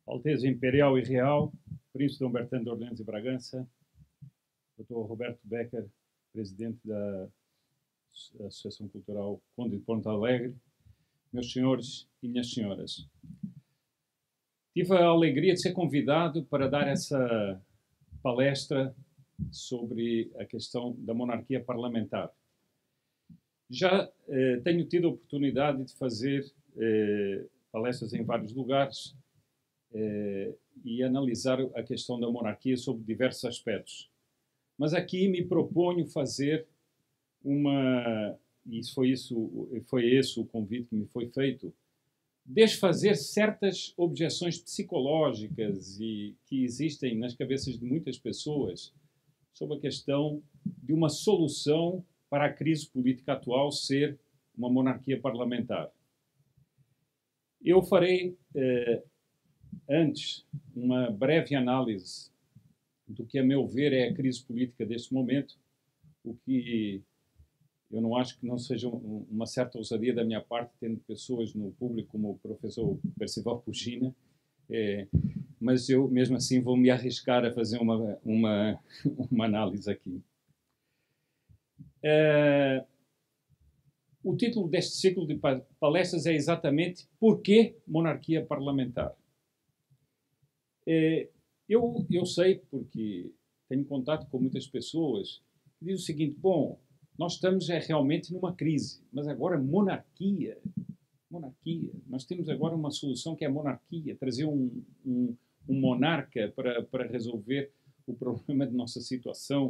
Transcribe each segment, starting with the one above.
Alteza Imperial e Real, Príncipe Dom Bertrand de Orleans e Bragança, Dr. Roberto Becker, Presidente da Associação Cultural Conde de Porto Alegre, meus senhores e minhas senhoras. Tive a alegria de ser convidado para dar essa palestra sobre a questão da monarquia parlamentar. Já tenho tido a oportunidade de fazer palestras em vários lugares e analisar a questão da monarquia sob diversos aspectos. Mas aqui me proponho fazer e foi esse o convite que me foi feito, desfazer certas objeções psicológicas que existem nas cabeças de muitas pessoas sobre a questão de uma solução para a crise política atual ser uma monarquia parlamentar. Eu farei, antes, uma breve análise do que, a meu ver, é a crise política deste momento, o que eu não acho que não seja uma certa ousadia da minha parte, tendo pessoas no público como o professor Percival Puchina, mas eu, mesmo assim, vou me arriscar a fazer uma análise aqui. O título deste ciclo de palestras é exatamente Por que monarquia parlamentar? Eu sei, porque tenho contato com muitas pessoas, que dizem o seguinte: bom, nós estamos realmente numa crise, mas agora monarquia. Nós temos agora uma solução que é a monarquia, trazer um monarca para resolver o problema de nossa situação.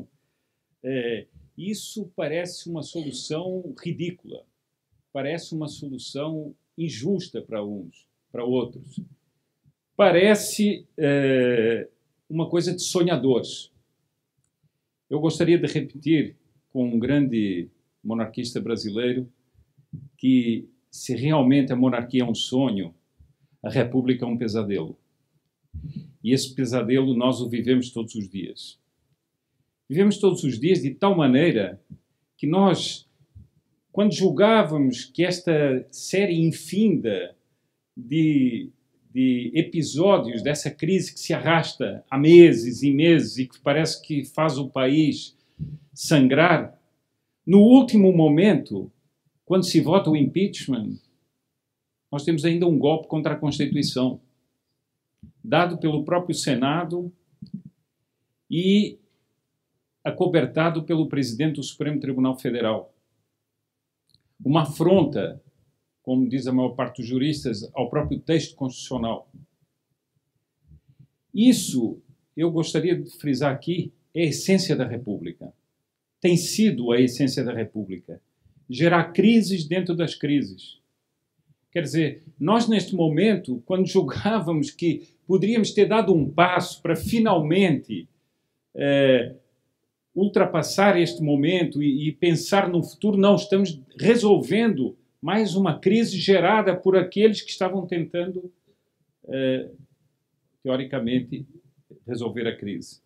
Isso parece uma solução ridícula, parece uma solução injusta para uns, para outros. Parece uma coisa de sonhadores. Eu gostaria de repetir com um grande monarquista brasileiro que, se realmente a monarquia é um sonho, a república é um pesadelo. E esse pesadelo nós o vivemos todos os dias. Vivemos todos os dias de tal maneira que nós, quando julgávamos que esta série infinda de episódios dessa crise que se arrasta há meses e meses e que parece que faz o país sangrar, no último momento, quando se vota o impeachment, nós temos ainda um golpe contra a Constituição, dado pelo próprio Senado e acobertado pelo presidente do Supremo Tribunal Federal. Uma afronta, como diz a maior parte dos juristas, ao próprio texto constitucional. Isso, eu gostaria de frisar aqui, é a essência da República. Tem sido a essência da República. Gerar crises dentro das crises. Quer dizer, nós neste momento, quando julgávamos que poderíamos ter dado um passo para finalmente ultrapassar este momento e pensar no futuro, não, estamos resolvendo mais uma crise gerada por aqueles que estavam tentando, teoricamente, resolver a crise.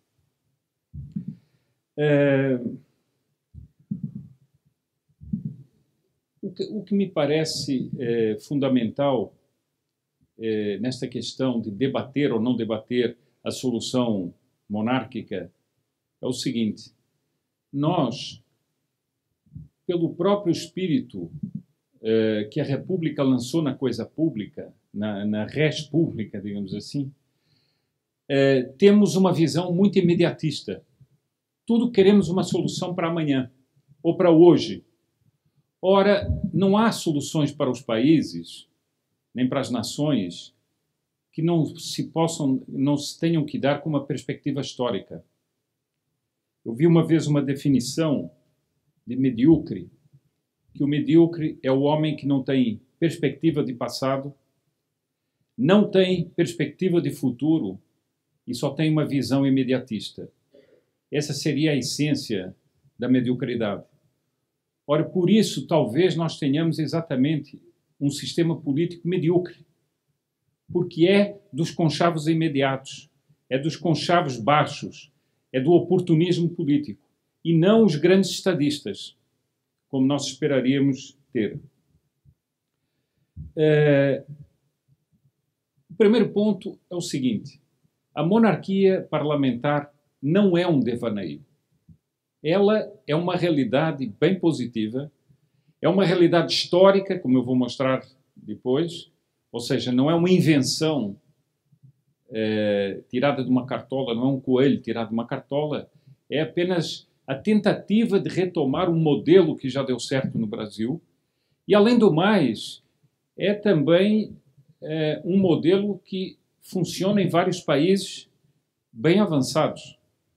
O que me parece fundamental nesta questão de debater ou não debater a solução monárquica é o seguinte: nós, pelo próprio espírito que a República lançou na coisa pública, na res pública, digamos assim, temos uma visão muito imediatista. Tudo queremos uma solução para amanhã ou para hoje. Ora, não há soluções para os países, nem para as nações, que não se tenham que dar com uma perspectiva histórica. Eu vi uma vez uma definição de medíocre, que o medíocre é o homem que não tem perspectiva de passado, não tem perspectiva de futuro e só tem uma visão imediatista. Essa seria a essência da mediocridade. Ora, por isso, talvez nós tenhamos exatamente um sistema político medíocre, porque é dos conchavos imediatos, é dos conchavos baixos, é do oportunismo político, e não os grandes estadistas, como nós esperaríamos ter. O primeiro ponto é o seguinte: a monarquia parlamentar não é um devaneio. Ela é uma realidade bem positiva, é uma realidade histórica, como eu vou mostrar depois, ou seja, não é uma invenção tirada de uma cartola, não é um coelho tirado de uma cartola, é apenas a tentativa de retomar um modelo que já deu certo no Brasil e, além do mais, é também um modelo que funciona em vários países bem avançados.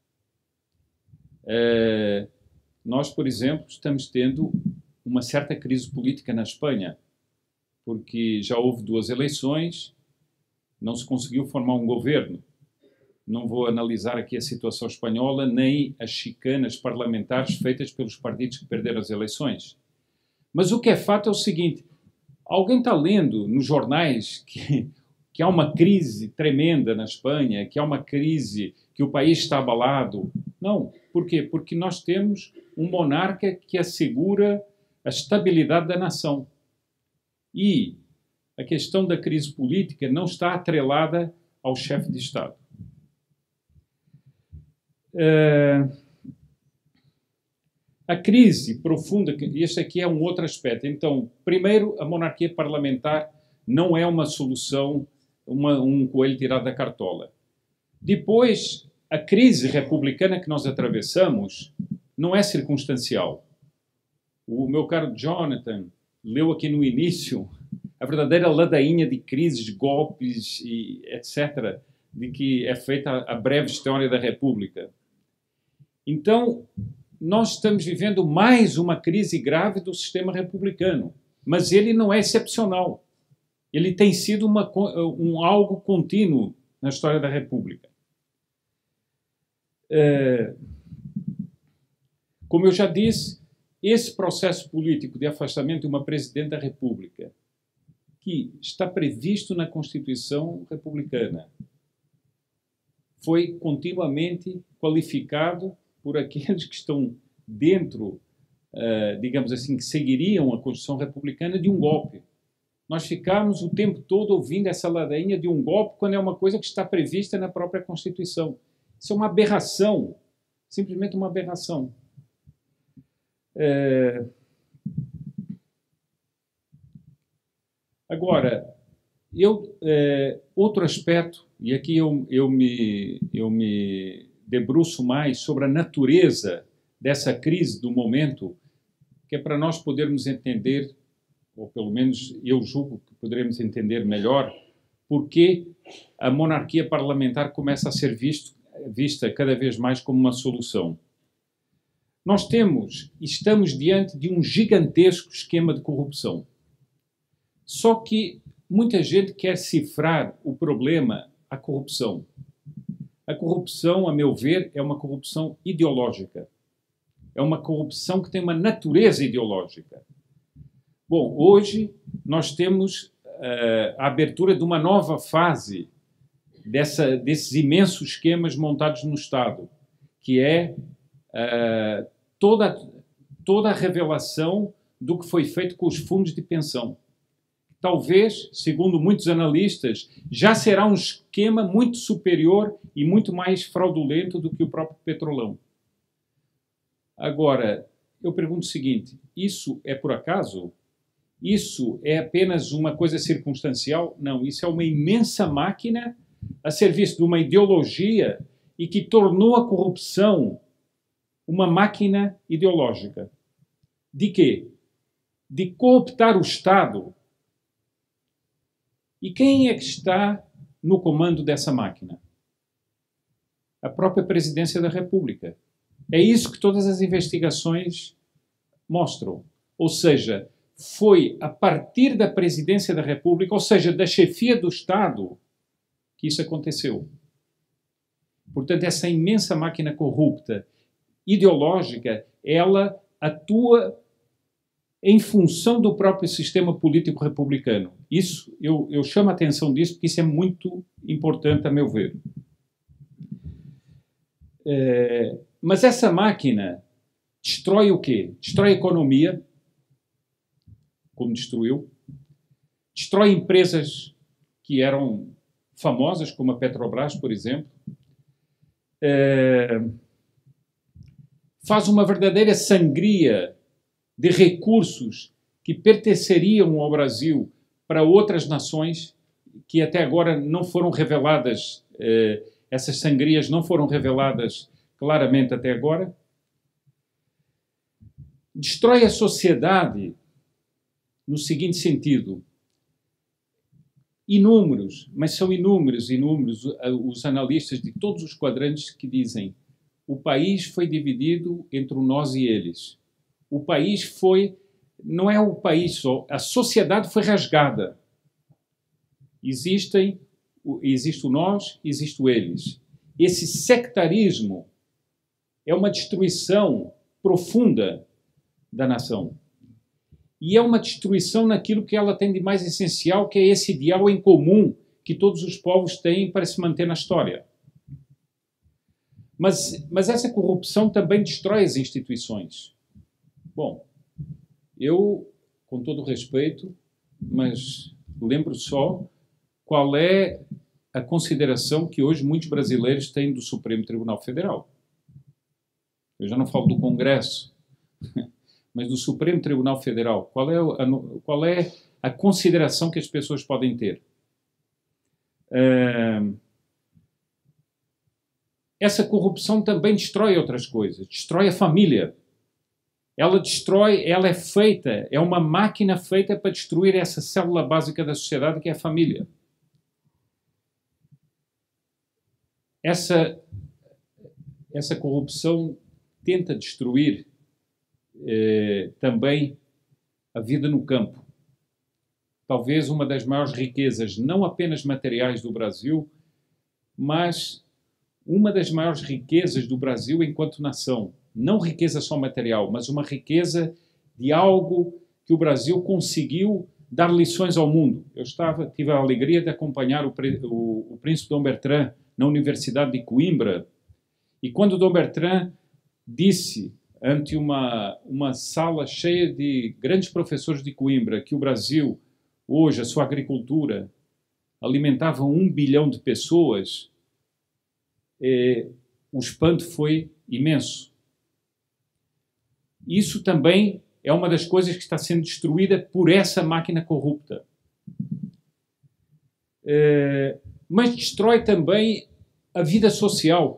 Nós, por exemplo, estamos tendo uma certa crise política na Espanha, porque já houve 2 eleições, não se conseguiu formar um governo. Não vou analisar aqui a situação espanhola, nem as chicanas parlamentares feitas pelos partidos que perderam as eleições. Mas o que é fato é o seguinte: alguém está lendo nos jornais que há uma crise tremenda na Espanha, que há uma crise, que o país está abalado? Não. Por quê? Porque nós temos um monarca que assegura a estabilidade da nação. E a questão da crise política não está atrelada ao chefe de Estado. A crise profunda, este aqui é um outro aspecto. Então, primeiro, a monarquia parlamentar não é uma solução, um coelho tirado da cartola. Depois, a crise republicana que nós atravessamos não é circunstancial. O meu caro Jonathan leu aqui no início a verdadeira ladainha de crises, golpes e etc., de que é feita a breve história da República. Então, nós estamos vivendo mais uma crise grave do sistema republicano, mas ele não é excepcional. Ele tem sido algo contínuo na história da República. Como eu já disse, esse processo político de afastamento de uma Presidente da República, que está previsto na Constituição republicana, foi continuamente qualificado por aqueles que estão dentro, digamos assim, que seguiriam a Constituição republicana, de um golpe. Nós ficamos o tempo todo ouvindo essa ladainha de um golpe quando é uma coisa que está prevista na própria Constituição. Isso é uma aberração, simplesmente uma aberração. Agora, outro aspecto, e aqui eu me debruço mais sobre a natureza dessa crise do momento, que é para nós podermos entender, ou pelo menos eu julgo que poderemos entender melhor, por que a monarquia parlamentar começa a ser vista cada vez mais como uma solução. Nós estamos diante de um gigantesco esquema de corrupção. Só que muita gente quer cifrar o problema à corrupção. A corrupção, a meu ver, é uma corrupção ideológica. É uma corrupção que tem uma natureza ideológica. Bom, hoje nós temos a abertura de uma nova fase desses imensos esquemas montados no Estado, que é toda a revelação do que foi feito com os fundos de pensão. Talvez, segundo muitos analistas, já será um esquema muito superior e muito mais fraudulento do que o próprio Petrolão. Agora, eu pergunto o seguinte: isso é por acaso? Isso é apenas uma coisa circunstancial? Não, isso é uma imensa máquina a serviço de uma ideologia e que tornou a corrupção uma máquina ideológica. De quê? De cooptar o Estado. E quem é que está no comando dessa máquina? A própria Presidência da República. É isso que todas as investigações mostram. Ou seja, foi a partir da Presidência da República, ou seja, da chefia do Estado, que isso aconteceu. Portanto, essa imensa máquina corrupta, ideológica, ela atua em função do próprio sistema político republicano. Isso, eu chamo a atenção disso porque isso é muito importante, a meu ver. Mas essa máquina destrói o quê? Destrói a economia, como destruiu, destrói empresas que eram famosas, como a Petrobras, por exemplo, faz uma verdadeira sangria de recursos que pertenceriam ao Brasil para outras nações que até agora não foram reveladas, essas sangrias não foram reveladas claramente até agora. Destrói a sociedade no seguinte sentido: inúmeros, mas são inúmeros os analistas de todos os quadrantes que dizem o país foi dividido entre o nós e eles. O país foi, não é o país só, a sociedade foi rasgada. Existe o nós, existe o eles. Esse sectarismo é uma destruição profunda da nação. E é uma destruição naquilo que ela tem de mais essencial, que é esse ideal em comum que todos os povos têm para se manter na história. Mas essa corrupção também destrói as instituições. Bom, eu, com todo o respeito, mas lembro só qual é a consideração que hoje muitos brasileiros têm do Supremo Tribunal Federal. Eu já não falo do Congresso, mas do Supremo Tribunal Federal. Qual é a consideração que as pessoas podem ter? Essa corrupção também destrói outras coisas. Destrói a família. Ela é feita, é uma máquina feita para destruir essa célula básica da sociedade, que é a família. Essa corrupção tenta destruir também a vida no campo. Talvez uma das maiores riquezas, não apenas materiais do Brasil, mas uma das maiores riquezas do Brasil enquanto nação. Não riqueza só material, mas uma riqueza de algo que o Brasil conseguiu dar lições ao mundo. Eu tive a alegria de acompanhar o príncipe Dom Bertrand na Universidade de Coimbra, e quando Dom Bertrand disse ante uma sala cheia de grandes professores de Coimbra que o Brasil, hoje, a sua agricultura, alimentava 1 bilhão de pessoas, o espanto foi imenso. Isso também é uma das coisas que está sendo destruída por essa máquina corrupta. Mas destrói também a vida social.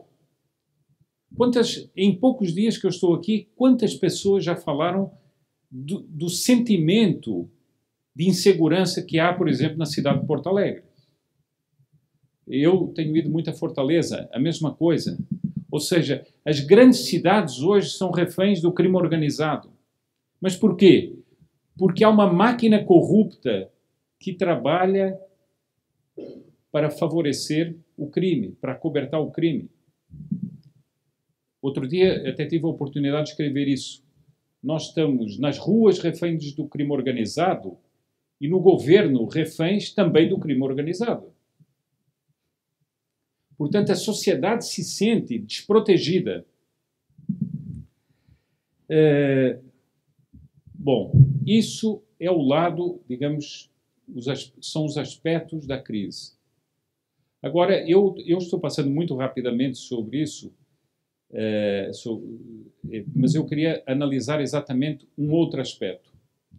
Em poucos dias que eu estou aqui, quantas pessoas já falaram do sentimento de insegurança que há, por exemplo, na cidade de Porto Alegre? Eu tenho ido muito a Fortaleza, a mesma coisa. Ou seja, as grandes cidades hoje são reféns do crime organizado. Mas por quê? Porque há uma máquina corrupta que trabalha para favorecer o crime, para acobertar o crime. Outro dia até tive a oportunidade de escrever isso. Nós estamos nas ruas reféns do crime organizado e no governo reféns também do crime organizado. Portanto, a sociedade se sente desprotegida. Bom, isso é o lado, digamos, são os aspectos da crise. Agora, eu estou passando muito rapidamente sobre isso, mas eu queria analisar exatamente um outro aspecto.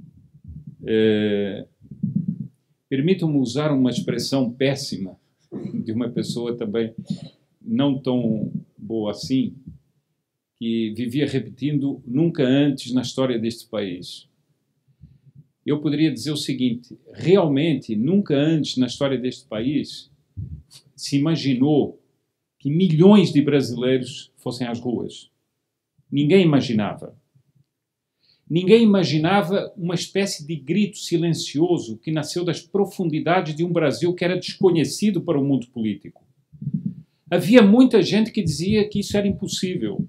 Permitam-me usar uma expressão péssima de uma pessoa também não tão boa assim, que vivia repetindo nunca antes na história deste país. Eu poderia dizer o seguinte: realmente, nunca antes na história deste país se imaginou que milhões de brasileiros fossem às ruas. Ninguém imaginava. Ninguém imaginava uma espécie de grito silencioso que nasceu das profundidades de um Brasil que era desconhecido para o mundo político. Havia muita gente que dizia que isso era impossível.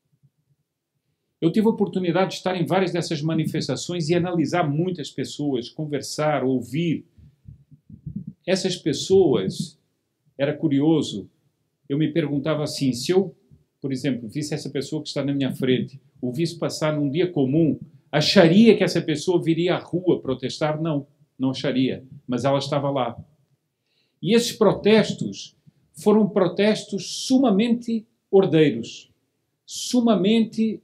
Eu tive a oportunidade de estar em várias dessas manifestações e analisar muitas pessoas, conversar, ouvir. Essas pessoas, era curioso, eu me perguntava assim, se eu, por exemplo, visse essa pessoa que está na minha frente, o visse passar num dia comum, acharia que essa pessoa viria à rua protestar? Não, não acharia, mas ela estava lá. E esses protestos foram protestos sumamente ordeiros, sumamente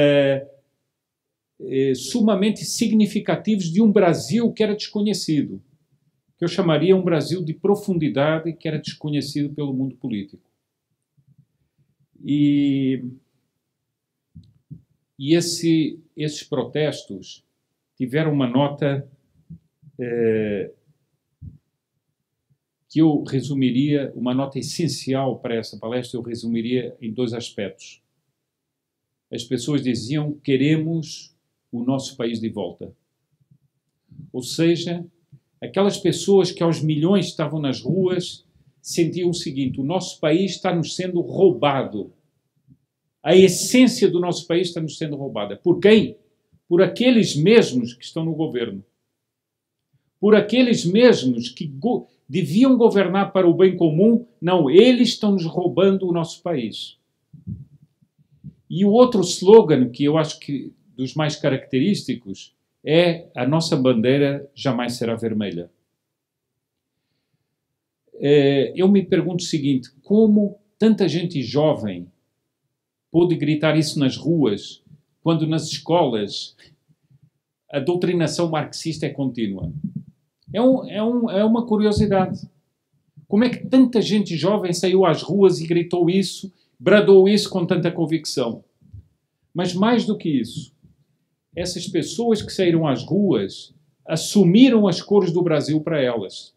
significativos de um Brasil que era desconhecido, que eu chamaria um Brasil de profundidade que era desconhecido pelo mundo político. E esses protestos tiveram uma nota que eu resumiria, uma nota essencial para essa palestra, eu resumiria em 2 aspectos. As pessoas diziam: queremos o nosso país de volta. Ou seja, aquelas pessoas que aos milhões estavam nas ruas sentiam o seguinte: o nosso país está nos sendo roubado. A essência do nosso país está nos sendo roubada. Por quem? Por aqueles mesmos que estão no governo. Por aqueles mesmos que deviam governar para o bem comum. Não, eles estão nos roubando o nosso país. E o outro slogan, que eu acho que dos mais característicos, é: a nossa bandeira jamais será vermelha. Eu me pergunto o seguinte: como tanta gente jovem pôde gritar isso nas ruas, quando nas escolas a doutrinação marxista é contínua? É uma curiosidade. Como é que tanta gente jovem saiu às ruas e gritou isso, bradou isso com tanta convicção? Mas mais do que isso, essas pessoas que saíram às ruas assumiram as cores do Brasil para elas.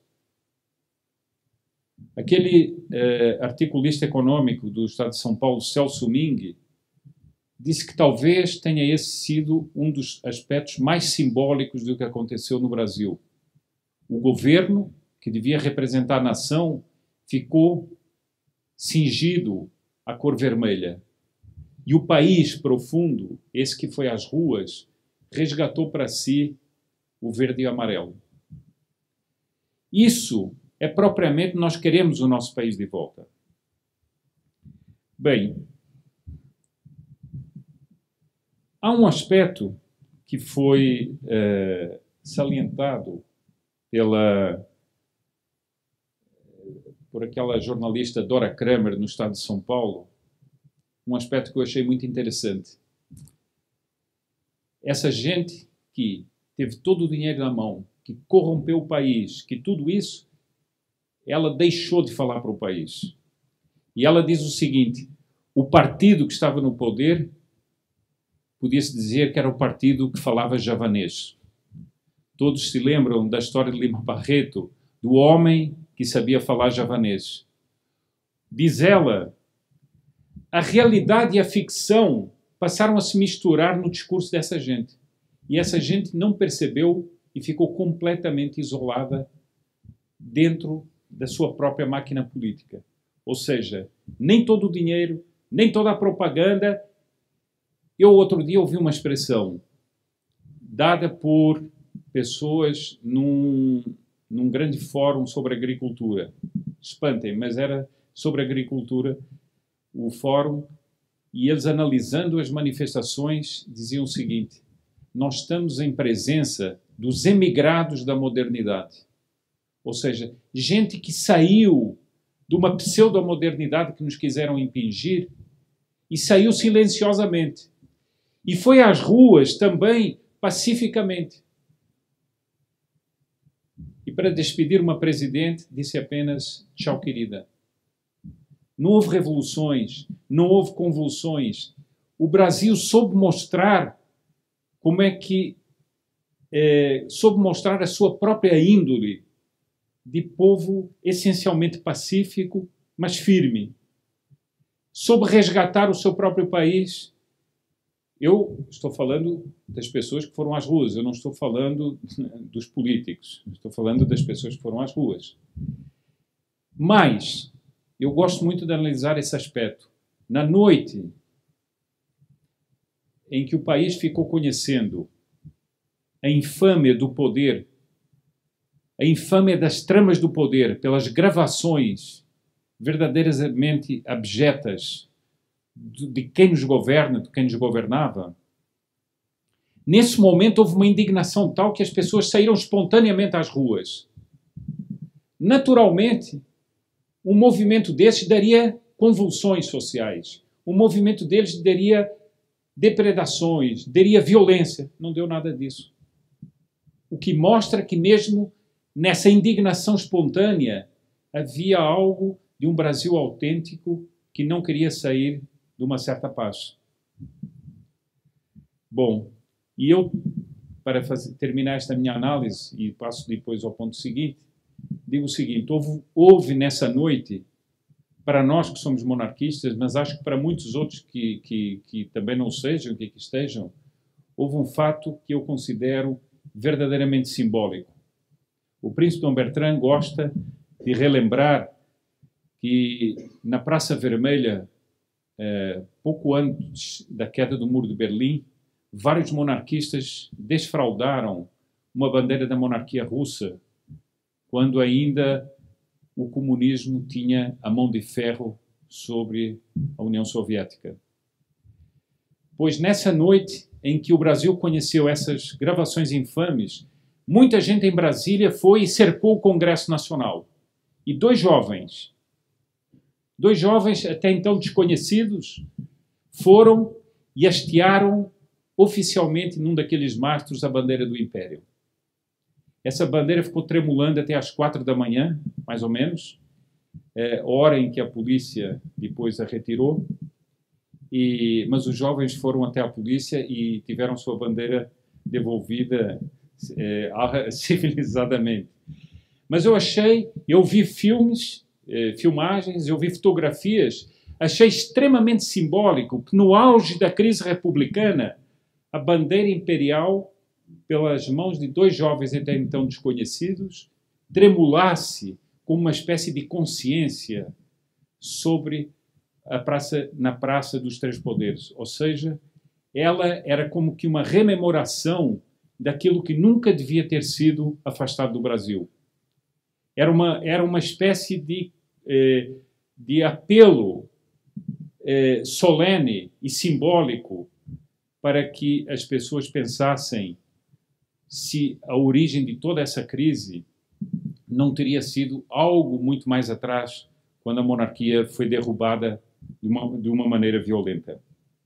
Aquele articulista econômico do Estado de São Paulo, Celso Ming, disse que talvez tenha esse sido um dos aspectos mais simbólicos do que aconteceu no Brasil. O governo, que devia representar a nação, ficou cingido à cor vermelha. E o país profundo, esse que foi às ruas, resgatou para si o verde e amarelo. Isso é propriamente: nós queremos o nosso país de volta. Bem, há um aspecto que foi salientado por aquela jornalista Dora Kramer no Estado de São Paulo, um aspecto que eu achei muito interessante. Essa gente que teve todo o dinheiro na mão, que corrompeu o país, que tudo isso, ela deixou de falar para o país. E ela diz o seguinte: o partido que estava no poder podia-se dizer que era o partido que falava javanês. Todos se lembram da história de Lima Barreto, do homem que sabia falar javanês. Diz ela: a realidade e a ficção passaram a se misturar no discurso dessa gente. E essa gente não percebeu e ficou completamente isolada dentro da sua própria máquina política. Ou seja, nem todo o dinheiro, nem toda a propaganda. Eu outro dia ouvi uma expressão dada por pessoas num grande fórum sobre agricultura. Espantem, mas era sobre agricultura o fórum, e eles, analisando as manifestações, diziam o seguinte: nós estamos em presença dos emigrados da modernidade. Ou seja, gente que saiu de uma pseudo-modernidade que nos quiseram impingir e saiu silenciosamente. E foi às ruas também pacificamente. E para despedir uma presidente, disse apenas: tchau, querida. Não houve revoluções, não houve convulsões. O Brasil soube mostrar como é que soube mostrar a sua própria índole de povo essencialmente pacífico, mas firme. Soube resgatar o seu próprio país. Eu estou falando das pessoas que foram às ruas, eu não estou falando dos políticos, estou falando das pessoas que foram às ruas. Mas eu gosto muito de analisar esse aspecto. Na noite em que o país ficou conhecendo a infâmia do poder, a infâmia das tramas do poder, pelas gravações verdadeiramente abjetas de quem nos governa, de quem nos governava, nesse momento houve uma indignação tal que as pessoas saíram espontaneamente às ruas. Naturalmente, um movimento desse daria convulsões sociais. Um movimento deles daria depredações, daria violência. Não deu nada disso. O que mostra que mesmo nessa indignação espontânea havia algo de um Brasil autêntico que não queria sair de uma certa paz. Bom, e eu, para terminar esta minha análise, e passo depois ao ponto seguinte, digo o seguinte: houve nessa noite, para nós que somos monarquistas, mas acho que para muitos outros que também não sejam, que aqui estejam, houve um fato que eu considero verdadeiramente simbólico. O príncipe Dom Bertrand gosta de relembrar que na Praça Vermelha, pouco antes da queda do Muro de Berlim, vários monarquistas desfraldaram uma bandeira da monarquia russa, quando ainda o comunismo tinha a mão de ferro sobre a União Soviética. Pois nessa noite em que o Brasil conheceu essas gravações infames, muita gente em Brasília foi e cercou o Congresso Nacional. E dois jovens até então desconhecidos, foram e hastearam oficialmente num daqueles mastros a bandeira do Império. Essa bandeira ficou tremulando até às 4 da manhã, mais ou menos, hora em que a polícia depois a retirou, mas os jovens foram até a polícia e tiveram sua bandeira devolvida civilizadamente. Mas eu vi filmagens, eu vi fotografias, achei extremamente simbólico que no auge da crise republicana, a bandeira imperial, pelas mãos de dois jovens até então desconhecidos, tremulasse como uma espécie de consciência sobre na Praça dos Três Poderes. Ou seja, ela era como que uma rememoração daquilo que nunca devia ter sido afastado do Brasil. Era uma espécie de apelo solene e simbólico para que as pessoas pensassem se a origem de toda essa crise não teria sido algo muito mais atrás, quando a monarquia foi derrubada de uma maneira violenta.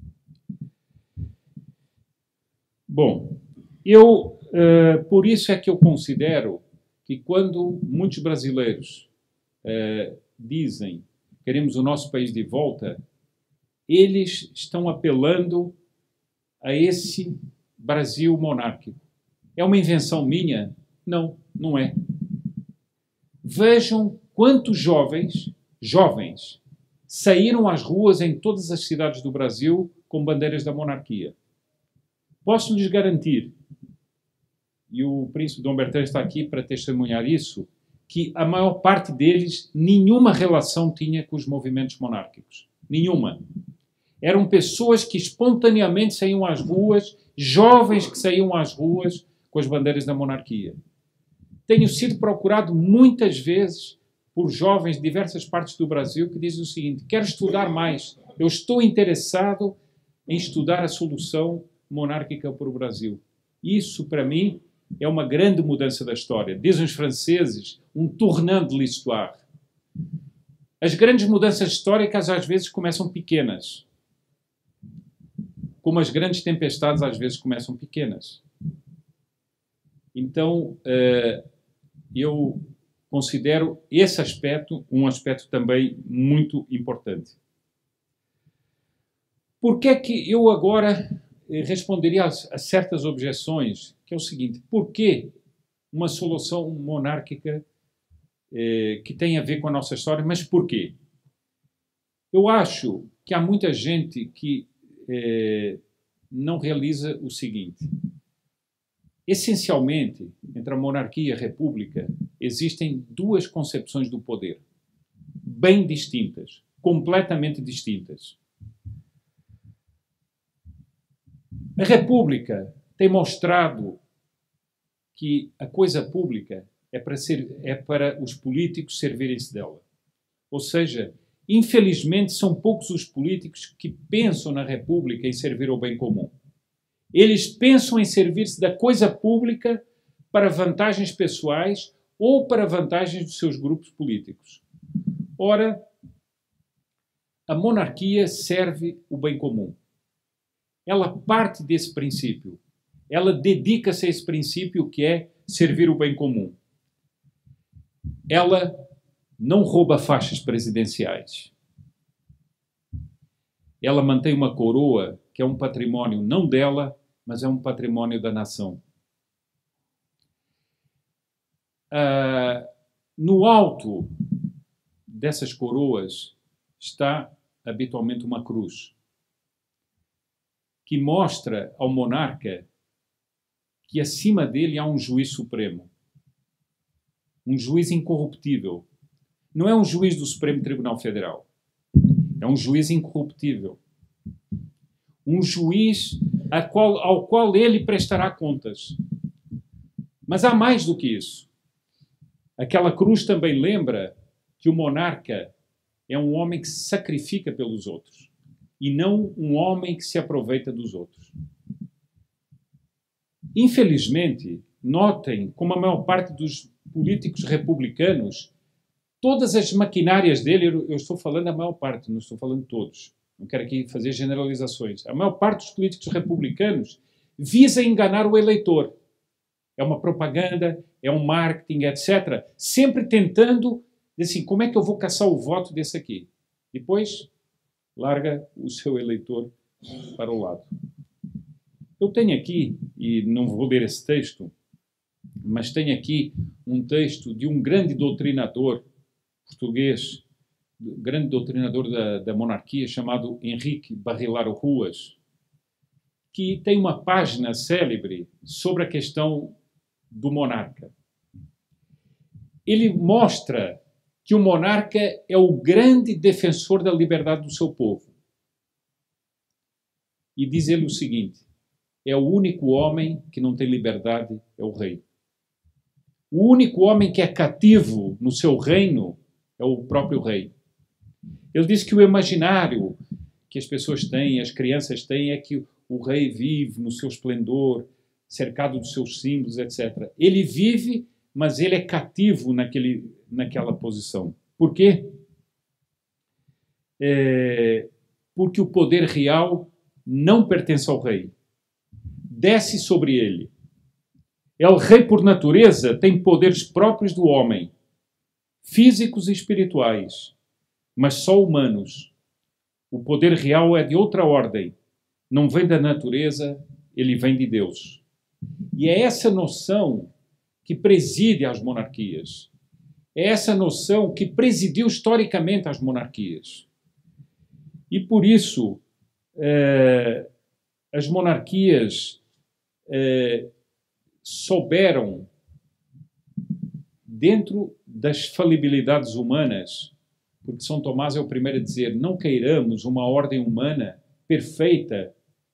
Bom, por isso é que eu considero que quando muitos brasileiros dizem queremos o nosso país de volta, eles estão apelando a esse Brasil monárquico. É uma invenção minha? Não, não é. Vejam quantos jovens saíram às ruas em todas as cidades do Brasil com bandeiras da monarquia. Posso lhes garantir, e o príncipe Dom Bertrand está aqui para testemunhar isso, que a maior parte deles nenhuma relação tinha com os movimentos monárquicos. Nenhuma. Eram pessoas que espontaneamente saíam às ruas, jovens que saíam às ruas com as bandeiras da monarquia. Tenho sido procurado muitas vezes por jovens de diversas partes do Brasil que dizem o seguinte: quero estudar mais, eu estou interessado em estudar a solução monárquica para o Brasil. Isso, para mim, é uma grande mudança da história. Dizem os franceses, um tournant de l'histoire. As grandes mudanças históricas às vezes começam pequenas, como as grandes tempestades às vezes começam pequenas. Então, eu considero esse aspecto um aspecto também muito importante. Por que é que eu agora responderia a certas objeções, que é o seguinte: por que uma solução monárquica que tem a ver com a nossa história, mas por quê? Eu acho que há muita gente que não realiza o seguinte: essencialmente, entre a monarquia e a república, existem duas concepções do poder, bem distintas, completamente distintas. A república tem mostrado que a coisa pública é para os políticos servirem-se dela. Ou seja, infelizmente são poucos os políticos que pensam na república em servir ao bem comum. Eles pensam em servir-se da coisa pública para vantagens pessoais ou para vantagens dos seus grupos políticos. Ora, a monarquia serve o bem comum. Ela parte desse princípio. Ela dedica-se a esse princípio que é servir o bem comum. Ela não rouba faixas presidenciais. Ela mantém uma coroa que é um património não dela, mas é um património da nação. No alto dessas coroas está habitualmente uma cruz, que mostra ao monarca que acima dele há um juiz supremo, um juiz incorruptível. Não é um juiz do Supremo Tribunal Federal, é um juiz incorruptível. Um juiz ao qual ele prestará contas. Mas há mais do que isso. Aquela cruz também lembra que o monarca é um homem que se sacrifica pelos outros e não um homem que se aproveita dos outros. Infelizmente, notem como a maior parte dos políticos republicanos, todas as maquinárias dele, eu estou falando a maior parte, não estou falando todos, não quero aqui fazer generalizações, a maior parte dos políticos republicanos visa enganar o eleitor. É uma propaganda, é um marketing, etc. Sempre tentando, assim, como é que eu vou caçar o voto desse aqui? Depois, larga o seu eleitor para o lado. Eu tenho aqui, e não vou ler esse texto, mas tenho aqui um texto de um grande doutrinador português, grande doutrinador da monarquia, chamado Henrique Barrilaro Ruas, que tem uma página célebre sobre a questão do monarca. Ele mostra que o monarca é o grande defensor da liberdade do seu povo. E diz ele o seguinte: é o único homem que não tem liberdade, é o rei. O único homem que é cativo no seu reino é o próprio rei. Ele diz que o imaginário que as pessoas têm, as crianças têm, é que o rei vive no seu esplendor, cercado dos seus símbolos, etc. Ele vive, mas ele é cativo naquela posição. Por quê? Porque o poder real não pertence ao rei. Desce sobre ele. O rei, por natureza, tem poderes próprios do homem, físicos e espirituais, mas só humanos. O poder real é de outra ordem. Não vem da natureza, ele vem de Deus. E é essa noção que preside às monarquias. É essa noção que presidiu historicamente às monarquias. E por isso, as monarquias souberam, dentro das falibilidades humanas, porque São Tomás é o primeiro a dizer, não queiramos uma ordem humana perfeita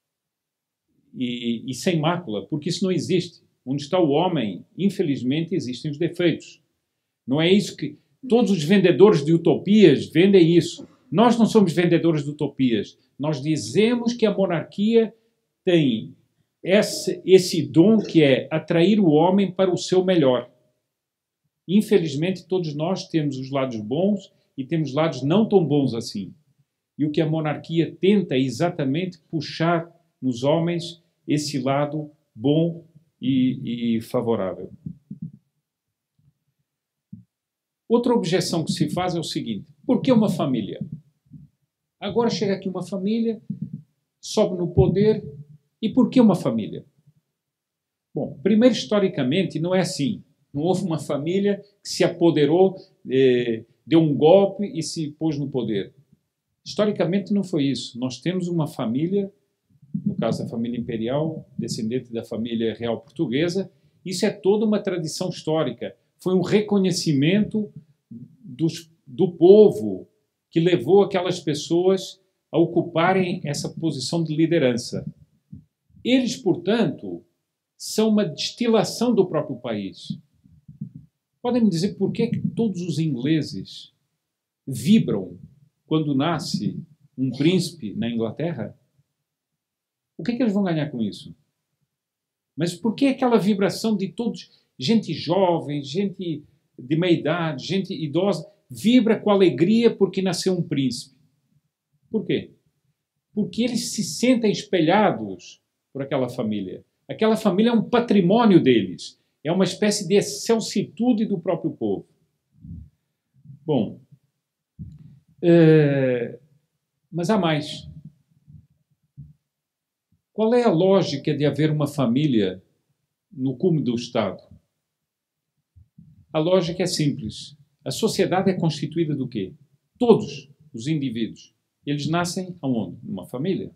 e sem mácula, porque isso não existe. Onde está o homem, infelizmente, existem os defeitos. Não é isso que... Todos os vendedores de utopias vendem isso. Nós não somos vendedores de utopias. Nós dizemos que a monarquia tem esse dom que é atrair o homem para o seu melhor. Infelizmente, todos nós temos os lados bons e temos lados não tão bons assim. E o que a monarquia tenta é exatamente puxar nos homens esse lado bom e favorável. Outra objeção que se faz é o seguinte: por que uma família? Agora chega aqui uma família, sobe no poder, e por que uma família? Bom, primeiro, historicamente, não é assim. Não houve uma família que se apoderou, deu um golpe e se pôs no poder. Historicamente não foi isso. Nós temos uma família, no caso da família imperial, descendente da família real portuguesa. Isso é toda uma tradição histórica. Foi um reconhecimento do povo que levou aquelas pessoas a ocuparem essa posição de liderança. Eles, portanto, são uma destilação do próprio país. Podem me dizer por que todos os ingleses vibram quando nasce um príncipe na Inglaterra? O que eles vão ganhar com isso? Mas por que aquela vibração de todos, gente jovem, gente de meia idade, gente idosa, vibra com alegria porque nasceu um príncipe. Por quê? Porque eles se sentem espelhados por aquela família. Aquela família é um patrimônio deles. É uma espécie de excelsitude do próprio povo. Bom, mas há mais. Qual é a lógica de haver uma família no cume do Estado? A lógica é simples. A sociedade é constituída do quê? Todos os indivíduos. Eles nascem aonde? Numa família.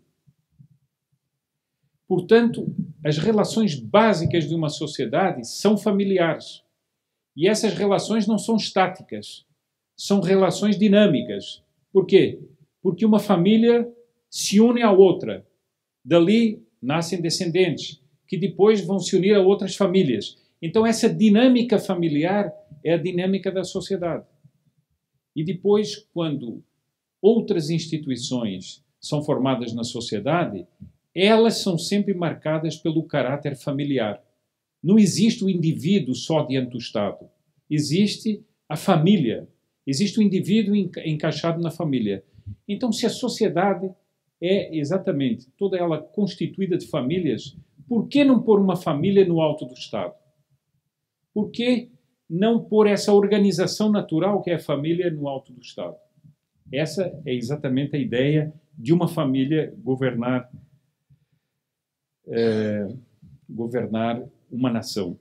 Portanto, as relações básicas de uma sociedade são familiares. E essas relações não são estáticas. São relações dinâmicas. Por quê? Porque uma família se une à outra. Dali nascem descendentes, que depois vão se unir a outras famílias. Então, essa dinâmica familiar é a dinâmica da sociedade. E depois, quando outras instituições são formadas na sociedade, elas são sempre marcadas pelo caráter familiar. Não existe o indivíduo só diante do Estado. Existe a família. Existe o indivíduo encaixado na família. Então, se a sociedade é exatamente toda ela constituída de famílias, por que não pôr uma família no alto do Estado? Por que não pôr essa organização natural que é a família no alto do Estado? Essa é exatamente a ideia de uma família governar uma nação.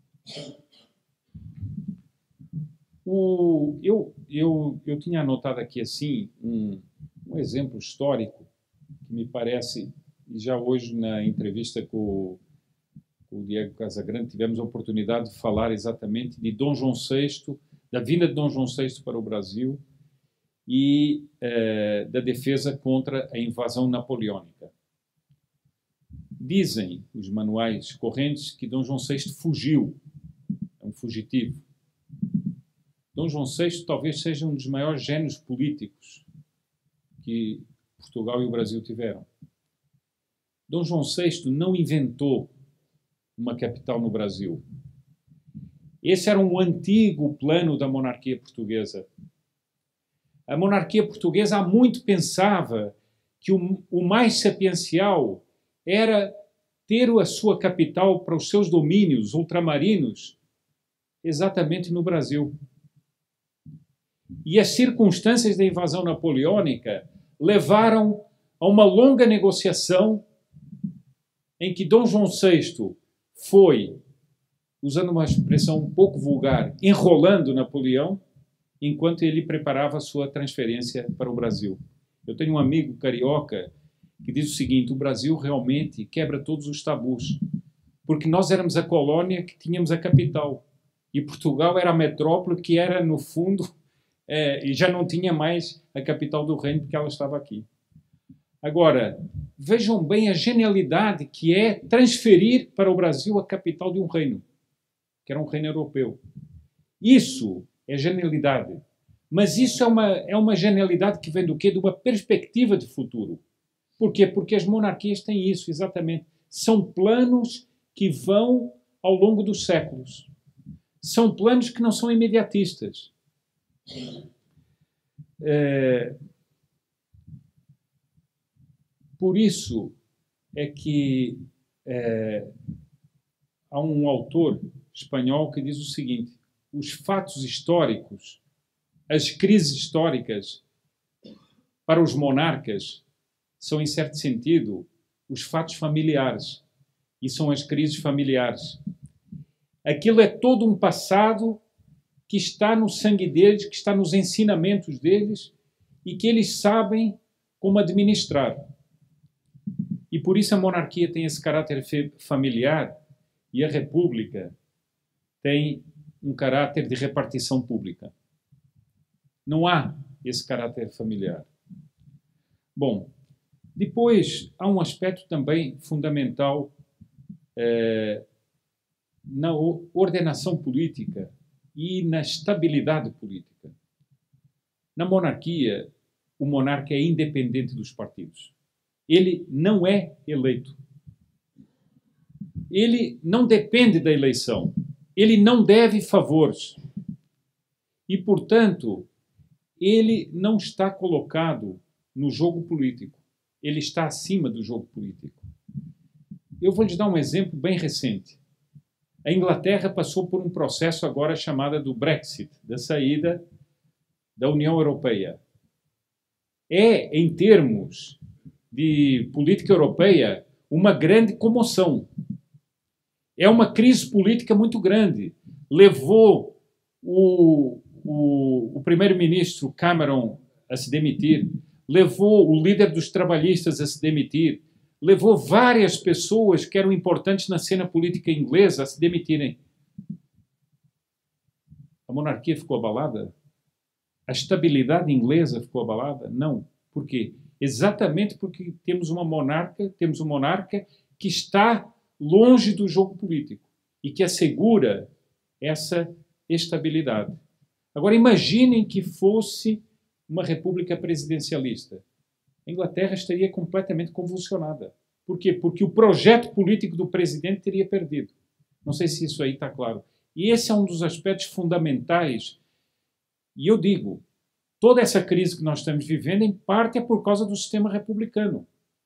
Eu tinha anotado aqui assim um exemplo histórico que me parece, e já hoje na entrevista com o Diego Casagrande tivemos a oportunidade de falar exatamente de Dom João VI, da vinda de Dom João VI para o Brasil e da defesa contra a invasão napoleônica. Dizem os manuais correntes que Dom João VI fugiu, é um fugitivo. Dom João VI talvez seja um dos maiores gênios políticos que Portugal e o Brasil tiveram. Dom João VI não inventou uma capital no Brasil. Esse era um antigo plano da monarquia portuguesa. A monarquia portuguesa há muito pensava que o mais sapiencial era ter a sua capital para os seus domínios ultramarinos exatamente no Brasil. E as circunstâncias da invasão napoleônica levaram a uma longa negociação em que Dom João VI foi, usando uma expressão um pouco vulgar, enrolando Napoleão, enquanto ele preparava a sua transferência para o Brasil. Eu tenho um amigo carioca que diz o seguinte: o Brasil realmente quebra todos os tabus, porque nós éramos a colônia que tínhamos a capital, e Portugal era a metrópole que era, no fundo, e já não tinha mais a capital do reino, porque ela estava aqui. Agora, vejam bem a genialidade que é transferir para o Brasil a capital de um reino, que era um reino europeu. Isso é genialidade. Mas isso é uma genialidade que vem do quê? De uma perspectiva de futuro. Por quê? Porque as monarquias têm isso, exatamente. São planos que vão ao longo dos séculos. São planos que não são imediatistas. Por isso é que há um autor espanhol que diz o seguinte: os fatos históricos, as crises históricas, para os monarcas, são, em certo sentido, os fatos familiares. E são as crises familiares. Aquilo é todo um passado que está no sangue deles, que está nos ensinamentos deles e que eles sabem como administrar. E por isso a monarquia tem esse caráter familiar e a república tem um caráter de repartição pública. Não há esse caráter familiar. Bom, depois há um aspecto também fundamental na ordenação política e na estabilidade política. Na monarquia, o monarca é independente dos partidos. Ele não é eleito. Ele não depende da eleição. Ele não deve favores. E, portanto, ele não está colocado no jogo político. Ele está acima do jogo político. Eu vou lhes dar um exemplo bem recente. A Inglaterra passou por um processo agora chamado do Brexit, da saída da União Europeia. É, em termos de política europeia, uma grande comoção. É uma crise política muito grande. Levou o primeiro-ministro Cameron a se demitir, levou o líder dos trabalhistas a se demitir, levou várias pessoas que eram importantes na cena política inglesa a se demitirem. A monarquia ficou abalada? A estabilidade inglesa ficou abalada? Não. Por quê? Exatamente porque temos um monarca que está longe do jogo político e que assegura essa estabilidade. Agora, imaginem que fosse uma república presidencialista. A Inglaterra estaria completamente convulsionada. Por quê? Porque o projeto político do presidente teria perdido. Não sei se isso aí está claro. E esse é um dos aspectos fundamentais. E eu digo, toda essa crise que nós estamos vivendo, em parte, é por causa do sistema republicano.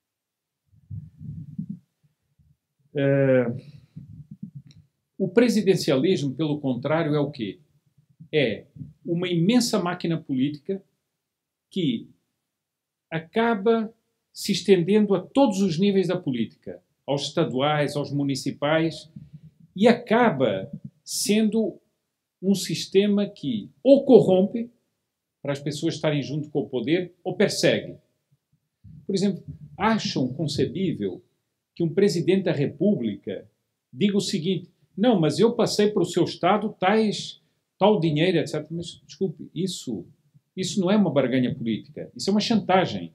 O presidencialismo, pelo contrário, é o quê? É uma imensa máquina política que acaba se estendendo a todos os níveis da política, aos estaduais, aos municipais, e acaba sendo um sistema que ou corrompe, para as pessoas estarem junto com o poder, ou persegue. Por exemplo, acham concebível que um presidente da República diga o seguinte: não, mas eu passei para o seu Estado tal dinheiro, etc. Mas, desculpe, isso não é uma barganha política, isso é uma chantagem.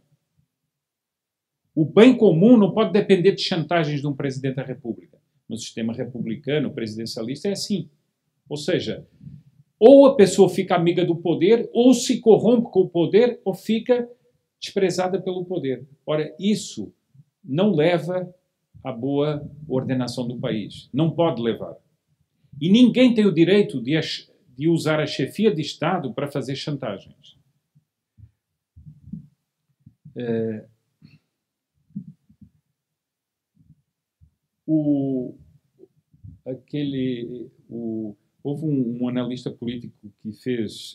O bem comum não pode depender de chantagens de um presidente da República. No sistema republicano, presidencialista, é assim. Ou seja, ou a pessoa fica amiga do poder, ou se corrompe com o poder, ou fica desprezada pelo poder. Ora, isso não leva à boa ordenação do país. Não pode levar. E ninguém tem o direito de usar a chefia de Estado para fazer chantagens. Houve um analista político que fez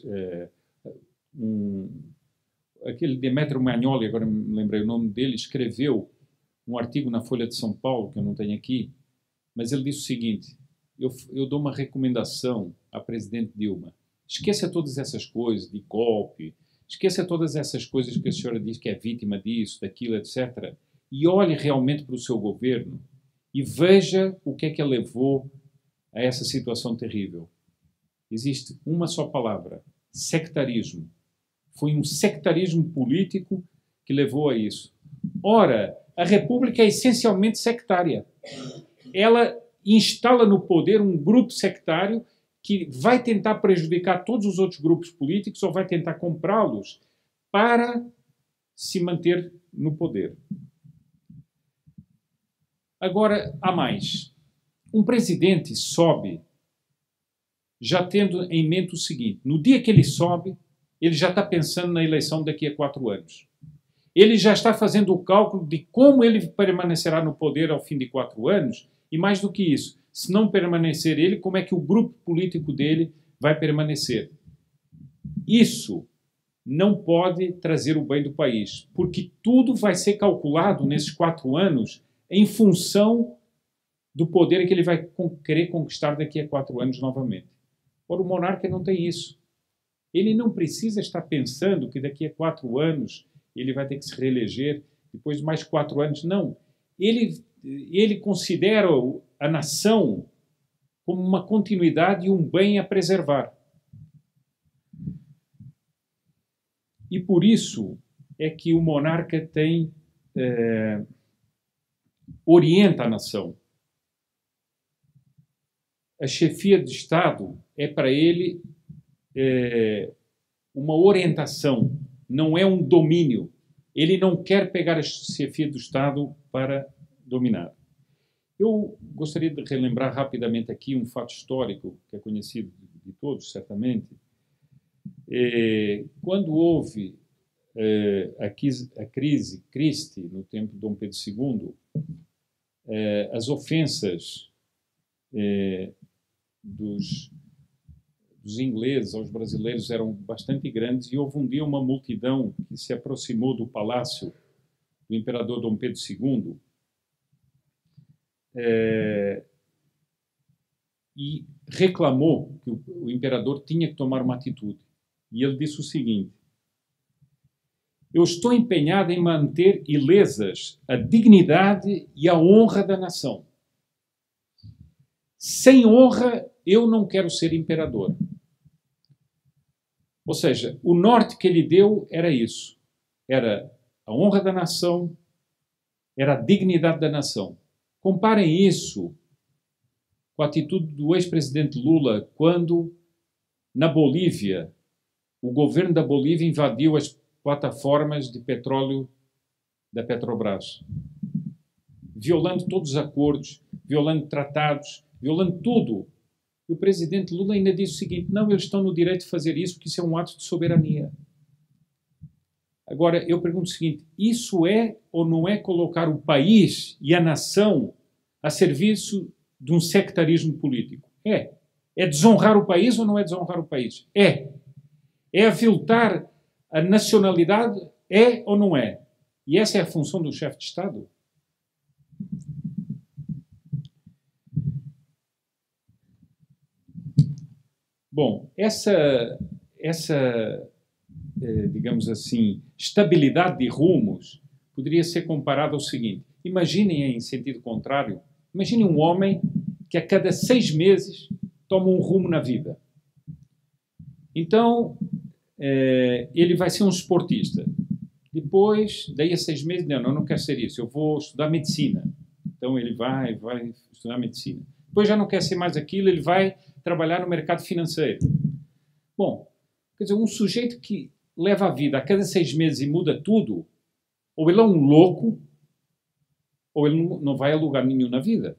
aquele Demetrio Magnoli, agora me lembrei o nome dele, escreveu um artigo na Folha de São Paulo, que eu não tenho aqui, mas ele disse o seguinte: eu dou uma recomendação à presidente Dilma. Esqueça todas essas coisas de golpe, esqueça todas essas coisas que a senhora diz que é vítima disso, daquilo, etc. E olhe realmente para o seu governo e veja o que é que a levou a essa situação terrível. Existe uma só palavra: sectarismo. Foi um sectarismo político que levou a isso. Ora, a República é essencialmente sectária. Ela instala no poder um grupo sectário que vai tentar prejudicar todos os outros grupos políticos ou vai tentar comprá-los para se manter no poder. Agora, há mais. Um presidente sobe já tendo em mente o seguinte: no dia que ele sobe, ele já está pensando na eleição daqui a 4 anos. Ele já está fazendo o cálculo de como ele permanecerá no poder ao fim de 4 anos, e mais do que isso, se não permanecer ele, como é que o grupo político dele vai permanecer. Isso não pode trazer o bem do país, porque tudo vai ser calculado nesses 4 anos em função do poder que ele vai querer conquistar daqui a 4 anos novamente. Ora, o monarca não tem isso. Ele não precisa estar pensando que daqui a 4 anos ele vai ter que se reeleger, depois de mais 4 anos. Não. Ele considera a nação como uma continuidade e um bem a preservar. E por isso é que o monarca orienta a nação. A chefia de Estado é para ele uma orientação, não é um domínio. Ele não quer pegar a chefia do Estado para dominar. Eu gostaria de relembrar rapidamente aqui um fato histórico que é conhecido de todos, certamente, Quando houve a crise Christie, no tempo de Dom Pedro II, as ofensas dos ingleses aos brasileiros eram bastante grandes e houve um dia uma multidão que se aproximou do palácio do imperador Dom Pedro II e reclamou que o imperador tinha que tomar uma atitude. E ele disse o seguinte: eu estou empenhado em manter ilesas a dignidade e a honra da nação. Sem honra, eu não quero ser imperador. Ou seja, o norte que ele deu era isso. Era a honra da nação, era a dignidade da nação. Comparem isso com a atitude do ex-presidente Lula quando, na Bolívia, o governo da Bolívia invadiu as plataformas de petróleo da Petrobras, violando todos os acordos, violando tratados, violando tudo. E o presidente Lula ainda diz o seguinte: não, eles estão no direito de fazer isso porque isso é um ato de soberania. Agora, eu pergunto o seguinte: isso é ou não é colocar o país e a nação a serviço de um sectarismo político? É. É desonrar o país ou não é desonrar o país? É. É aviltar a nacionalidade? É ou não é? E essa é a função do chefe de Estado? Bom, essa digamos assim, estabilidade de rumos poderia ser comparada ao seguinte: imaginem em sentido contrário, imaginem um homem que a cada 6 meses toma um rumo na vida. Então, ele vai ser um esportista. Depois, daí a 6 meses, não quero ser isso, eu vou estudar medicina. Então ele vai estudar medicina. Depois já não quer ser mais aquilo, ele vai trabalhar no mercado financeiro. Bom, quer dizer, um sujeito que leva a vida a cada 6 meses e muda tudo, ou ele é um louco, ou ele não vai a lugar nenhum na vida.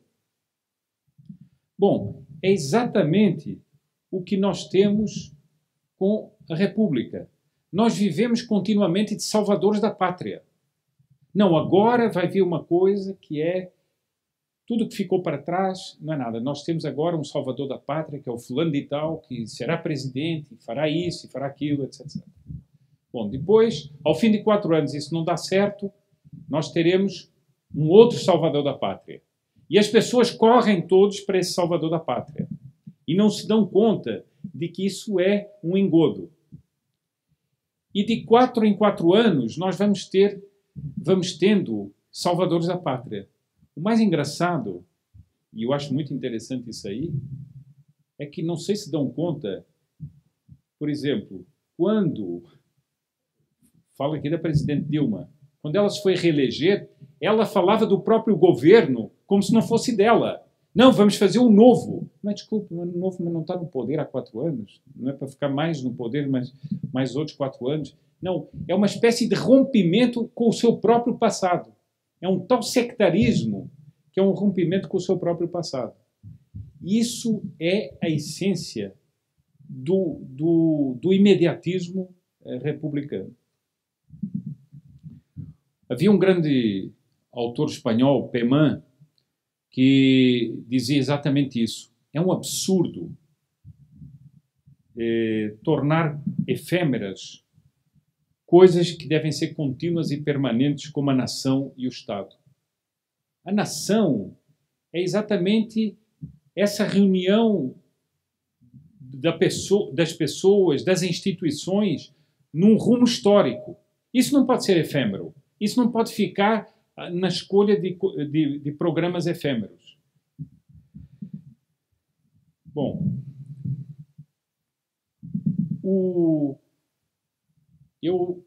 Bom, é exatamente o que nós temos com a República. Nós vivemos continuamente de salvadores da pátria. Não, agora vai vir uma coisa que é tudo que ficou para trás, não é nada. Nós temos agora um salvador da pátria, que é o fulano de tal, que será presidente, fará isso, fará aquilo, etc. Bom, depois, ao fim de 4 anos, isso não dá certo, nós teremos um outro salvador da pátria. E as pessoas correm todos para esse salvador da pátria. E não se dão conta de que isso é um engodo. E de 4 em 4 anos, nós vamos tendo salvadores da pátria. O mais engraçado, e eu acho muito interessante isso aí, é que não sei se dão conta, por exemplo, quando fala aqui da presidente Dilma, quando ela se foi reeleger, ela falava do próprio governo como se não fosse dela. Não, vamos fazer um novo. Mas desculpe, um novo não está no poder há 4 anos. Não é para ficar mais no poder, mas mais outros 4 anos. Não, é uma espécie de rompimento com o seu próprio passado. É um tal sectarismo que é um rompimento com o seu próprio passado. Isso é a essência do imediatismo republicano. Havia um grande autor espanhol, Pemán, que dizia exatamente isso. É um absurdo tornar efêmeras coisas que devem ser contínuas e permanentes, como a nação e o Estado. A nação é exatamente essa reunião das pessoas, das instituições, num rumo histórico. Isso não pode ser efêmero. Isso não pode ficar na escolha de programas efêmeros. Bom, eu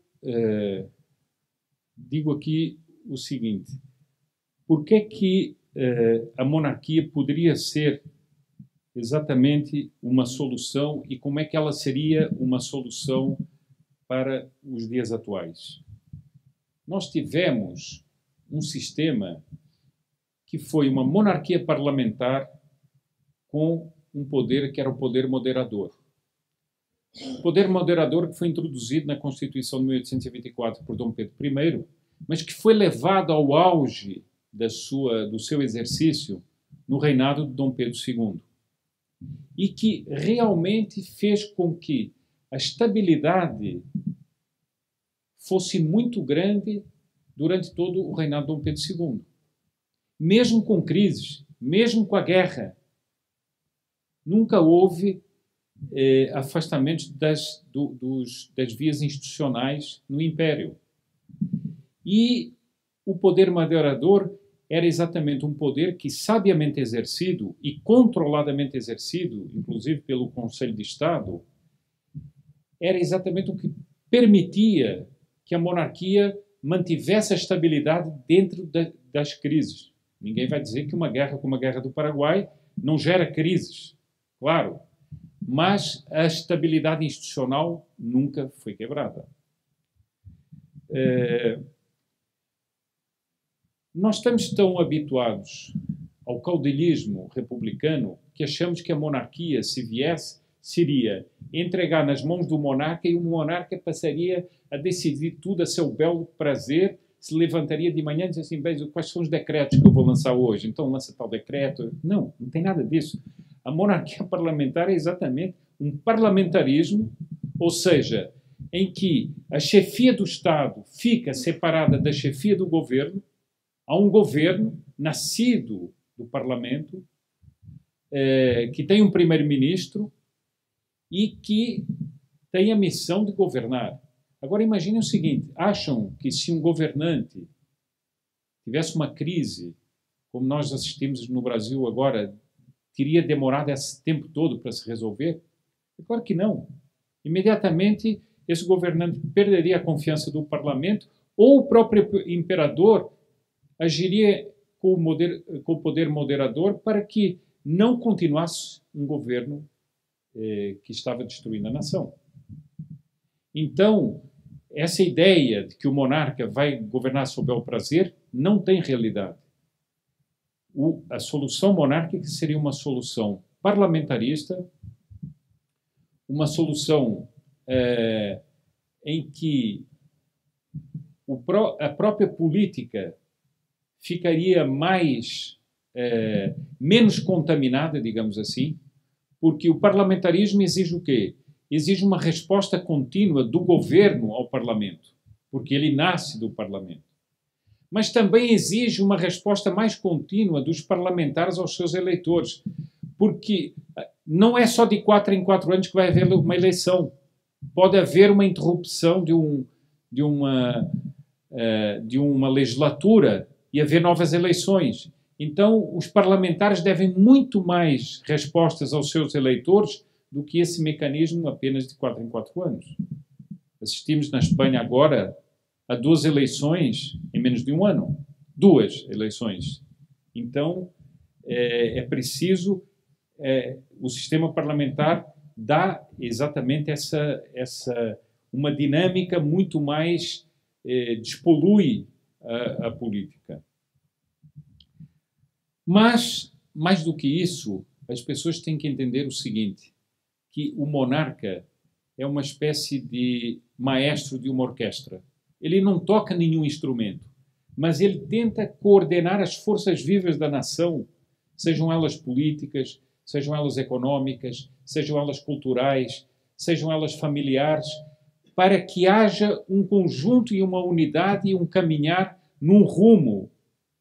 digo aqui o seguinte: por que a monarquia poderia ser exatamente uma solução e como é que ela seria uma solução para os dias atuais? Nós tivemos um sistema que foi uma monarquia parlamentar com um poder que era o poder moderador. O poder moderador que foi introduzido na Constituição de 1824 por Dom Pedro I, mas que foi levado ao auge do seu exercício no reinado de Dom Pedro II. E que realmente fez com que a estabilidade fosse muito grande durante todo o reinado de Dom Pedro II. Mesmo com crises, mesmo com a guerra, nunca houve afastamentos das vias institucionais no Império. E o poder moderador era exatamente um poder que, sabiamente exercido e controladamente exercido, inclusive pelo Conselho de Estado, era exatamente o que permitia que a monarquia mantivesse a estabilidade dentro das crises. Ninguém vai dizer que uma guerra como a Guerra do Paraguai não gera crises, claro, mas a estabilidade institucional nunca foi quebrada. Nós estamos tão habituados ao caudilhismo republicano que achamos que a monarquia, se viesse, seria entregar nas mãos do monarca e o monarca passaria a decidir tudo a seu belo prazer, se levantaria de manhã e dizia assim, bem, quais são os decretos que eu vou lançar hoje? Então lança tal decreto. Não, não tem nada disso. A monarquia parlamentar é exatamente um parlamentarismo, ou seja, em que a chefia do Estado fica separada da chefia do governo. Há um governo nascido do Parlamento, que tem um primeiro-ministro e que tem a missão de governar. Agora imaginem o seguinte, acham que se um governante tivesse uma crise, como nós assistimos no Brasil agora, teria demorado esse tempo todo para se resolver? É claro que não. Imediatamente, esse governante perderia a confiança do parlamento ou o próprio imperador agiria com o poder moderador para que não continuasse um governo que estava destruindo a nação. Então, essa ideia de que o monarca vai governar sob bel prazer não tem realidade. A solução monárquica seria uma solução parlamentarista, uma solução em que a própria política ficaria menos contaminada, digamos assim, porque o parlamentarismo exige o quê? Exige uma resposta contínua do governo ao parlamento, porque ele nasce do parlamento. Mas também exige uma resposta mais contínua dos parlamentares aos seus eleitores, porque não é só de 4 em 4 anos que vai haver uma eleição. Pode haver uma interrupção de uma legislatura e haver novas eleições. Então, os parlamentares devem muito mais respostas aos seus eleitores do que esse mecanismo apenas de 4 em 4 anos. Assistimos na Espanha agora a 2 eleições em menos de um ano. 2 eleições. Então, é preciso... o sistema parlamentar dá exatamente uma dinâmica muito mais... despolui a política. Mas, mais do que isso, as pessoas têm que entender o seguinte, que o monarca é uma espécie de maestro de uma orquestra. Ele não toca nenhum instrumento, mas ele tenta coordenar as forças vivas da nação, sejam elas políticas, sejam elas económicas, sejam elas culturais, sejam elas familiares, para que haja um conjunto e uma unidade e um caminhar num rumo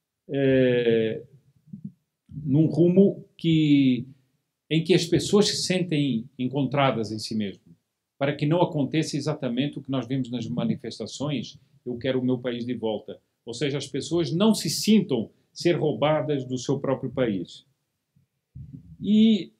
em que as pessoas se sentem encontradas em si mesmas, para que não aconteça exatamente o que nós vimos nas manifestações, eu quero o meu país de volta. Ou seja, as pessoas não se sintam ser roubadas do seu próprio país. E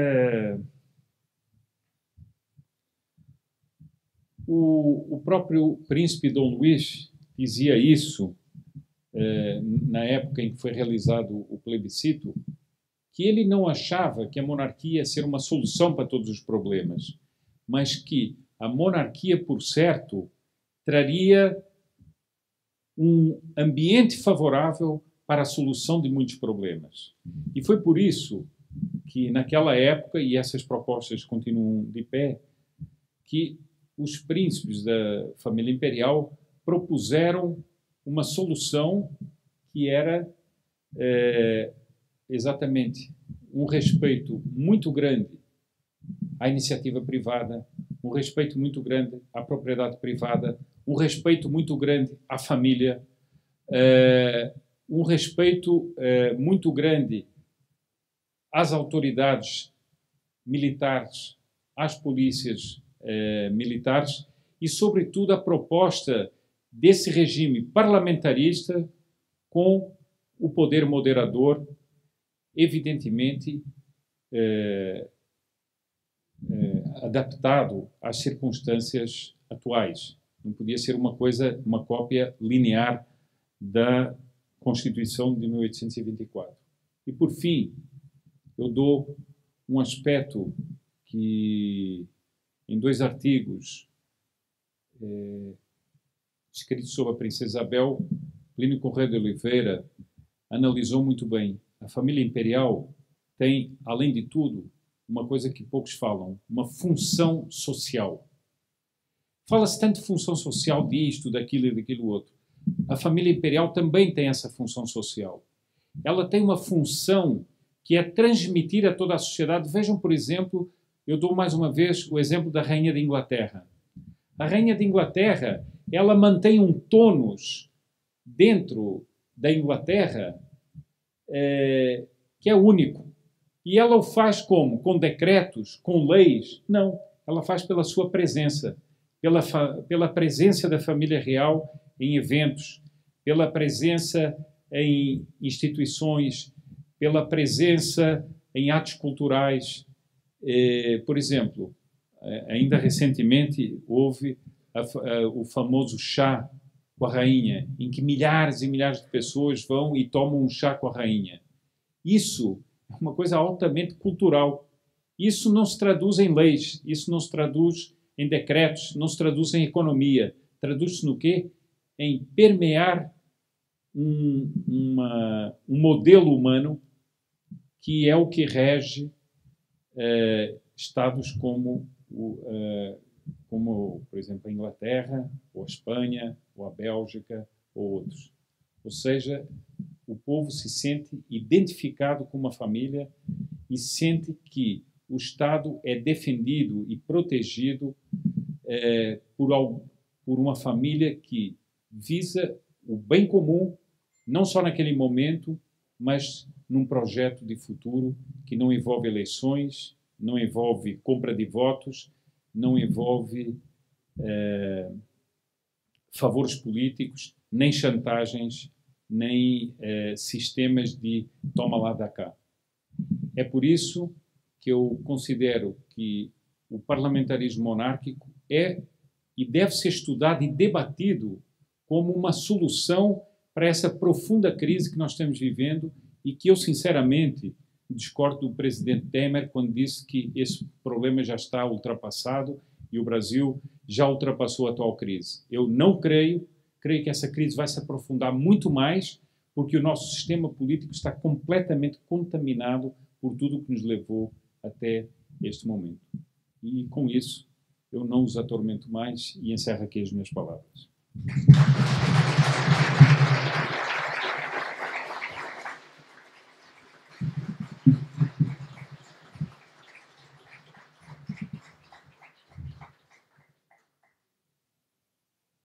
o próprio príncipe Dom Luís dizia isso na época em que foi realizado o plebiscito, que ele não achava que a monarquia ia ser uma solução para todos os problemas, mas que a monarquia, por certo, traria um ambiente favorável para a solução de muitos problemas. E foi por isso que, naquela época, e essas propostas continuam de pé, que os príncipes da família imperial propuseram uma solução que era exatamente um respeito muito grande à iniciativa privada, um respeito muito grande à propriedade privada, um respeito muito grande à família, um respeito muito grande às autoridades militares, às polícias militares e, sobretudo, a proposta desse regime parlamentarista com o poder moderador, evidentemente adaptado às circunstâncias atuais. Não podia ser uma cópia linear da Constituição de 1824. E, por fim, eu dou um aspecto que, em 2 artigos escritos sobre a Princesa Isabel, Plínio Corrêa de Oliveira analisou muito bem. A família imperial tem, além de tudo, uma coisa que poucos falam, uma função social. Fala-se tanto de função social disto, daquilo e daquilo outro. A família imperial também tem essa função social. Ela tem uma função que é transmitir a toda a sociedade. Vejam, por exemplo, eu dou mais uma vez o exemplo da Rainha de Inglaterra. A Rainha de Inglaterra, ela mantém um tônus dentro da Inglaterra que é único. E ela o faz como? Com decretos? Com leis? Não. Ela faz pela sua presença. Pela presença da família real em eventos, pela presença em instituições, pela presença em atos culturais. Por exemplo, ainda recentemente houve o famoso chá com a rainha, em que milhares e milhares de pessoas vão e tomam um chá com a rainha. Isso é uma coisa altamente cultural. Isso não se traduz em leis, isso não se traduz em decretos, não se traduz em economia. Traduz-se no quê? Em permear um modelo humano que é o que rege estados como, por exemplo, a Inglaterra, ou a Espanha, ou a Bélgica, ou outros. Ou seja, o povo se sente identificado com uma família e sente que o Estado é defendido e protegido por uma família que visa o bem comum, não só naquele momento, mas num projeto de futuro que não envolve eleições, não envolve compra de votos, não envolve favores políticos, nem chantagens, nem sistemas de toma lá da cá. É por isso que eu considero que o parlamentarismo monárquico é e deve ser estudado e debatido como uma solução para essa profunda crise que nós estamos vivendo e que eu, sinceramente, discordo do presidente Temer quando disse que esse problema já está ultrapassado e o Brasil já ultrapassou a atual crise. Eu não creio que essa crise vai se aprofundar muito mais porque o nosso sistema político está completamente contaminado por tudo o que nos levou até este momento. E, com isso, eu não os atormento mais e encerro aqui as minhas palavras.